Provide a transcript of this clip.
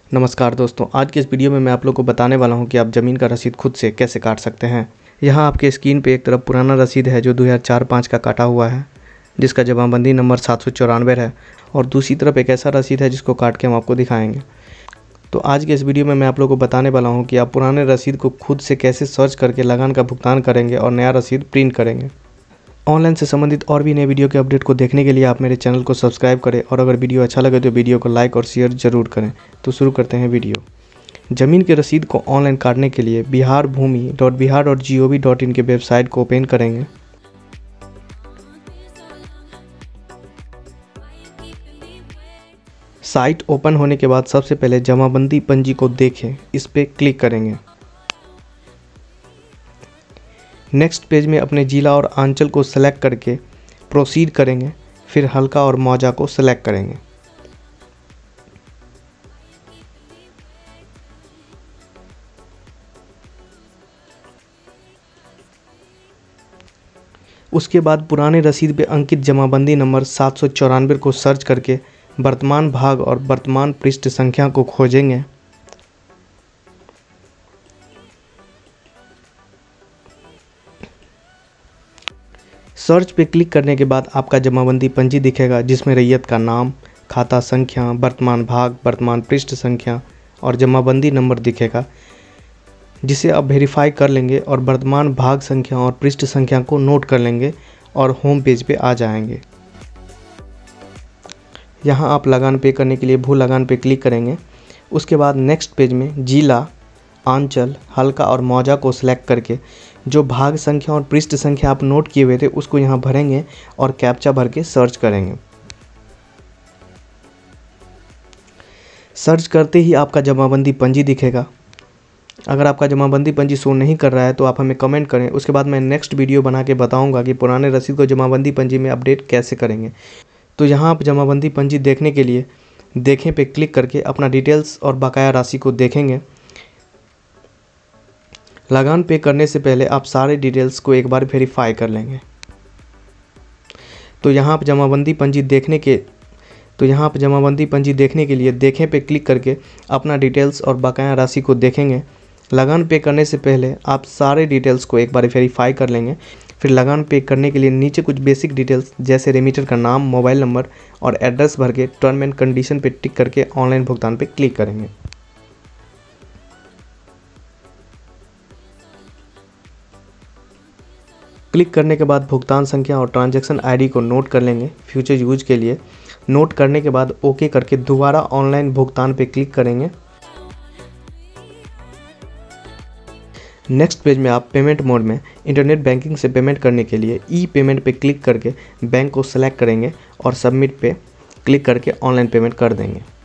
नमस्कार दोस्तों, आज के इस वीडियो में मैं आप लोग को बताने वाला हूं कि आप ज़मीन का रसीद खुद से कैसे काट सकते हैं। यहां आपके स्क्रीन पे एक तरफ पुराना रसीद है जो 2004-05 का काटा हुआ है, जिसका जमाबंदी नंबर 794 है, और दूसरी तरफ एक ऐसा रसीद है जिसको काट के हम आपको दिखाएंगे। तो आज के इस वीडियो में मैं आप लोग को बताने वाला हूँ कि आप पुराने रसीद को खुद से कैसे सर्च करके लगान का भुगतान करेंगे और नया रसीद प्रिंट करेंगे। ऑनलाइन से संबंधित और भी नए वीडियो के अपडेट को देखने के लिए आप मेरे चैनल को सब्सक्राइब करें, और अगर वीडियो अच्छा लगे तो वीडियो को लाइक और शेयर ज़रूर करें। तो शुरू करते हैं वीडियो। ज़मीन के रसीद को ऑनलाइन काटने के लिए biharbhumi.bihar.gov.in के वेबसाइट को ओपन करेंगे। साइट ओपन होने के बाद सबसे पहले जमाबंदी पंजी को देखें, इस पर क्लिक करेंगे। नेक्स्ट पेज में अपने ज़िला और अंचल को सेलेक्ट करके प्रोसीड करेंगे, फिर हल्का और मौजा को सेलेक्ट करेंगे। उसके बाद पुराने रसीद पे अंकित जमाबंदी नंबर 794 को सर्च करके वर्तमान भाग और वर्तमान पृष्ठ संख्या को खोजेंगे। सर्च पे क्लिक करने के बाद आपका जमाबंदी पंजी दिखेगा, जिसमें रैयत का नाम, खाता संख्या, वर्तमान भाग, वर्तमान पृष्ठ संख्या और जमाबंदी नंबर दिखेगा, जिसे आप वेरीफाई कर लेंगे और वर्तमान भाग संख्या और पृष्ठ संख्या को नोट कर लेंगे और होम पेज पे आ जाएंगे। यहाँ आप लगान पे करने के लिए भू लगान पे क्लिक करेंगे। उसके बाद नेक्स्ट पेज में जिला, अंचल, हल्का और मौजा को सिलेक्ट करके जो भाग संख्या और पृष्ठ संख्या आप नोट किए हुए थे उसको यहाँ भरेंगे और कैप्चा भर के सर्च करेंगे। सर्च करते ही आपका जमाबंदी पंजी दिखेगा। अगर आपका जमाबंदी पंजी शो नहीं कर रहा है तो आप हमें कमेंट करें, उसके बाद मैं नेक्स्ट वीडियो बना के बताऊंगा कि पुराने रसीद को जमाबंदी पंजी में अपडेट कैसे करेंगे। तो यहाँ आप जमाबंदी पंजी देखने के लिए देखें पे क्लिक करके अपना डिटेल्स और बकाया राशि को देखेंगे। लगान पे करने से पहले आप सारे डिटेल्स को एक बार वेरीफाई कर लेंगे। तो यहाँ आप जमाबंदी पंजी देखने के लिए देखें पे क्लिक करके अपना डिटेल्स और बकाया राशि को देखेंगे। लगान पे करने से पहले आप सारे डिटेल्स को एक बार वेरीफाई कर लेंगे। फिर लगान पे करने के लिए नीचे कुछ बेसिक डिटेल्स जैसे रेमिटर का नाम, मोबाइल नंबर और एड्रेस भर के टर्म एंड कंडीशन पे टिक करके ऑनलाइन भुगतान पे क्लिक करेंगे। क्लिक करने के बाद भुगतान संख्या और ट्रांजैक्शन आईडी को नोट कर लेंगे फ्यूचर यूज के लिए। नोट करने के बाद ओके करके दोबारा ऑनलाइन भुगतान पे क्लिक करेंगे। नेक्स्ट पेज में आप पेमेंट मोड में इंटरनेट बैंकिंग से पेमेंट करने के लिए ई पेमेंट पे क्लिक करके बैंक को सेलेक्ट करेंगे और सबमिट पे क्लिक करके ऑनलाइन पेमेंट कर देंगे।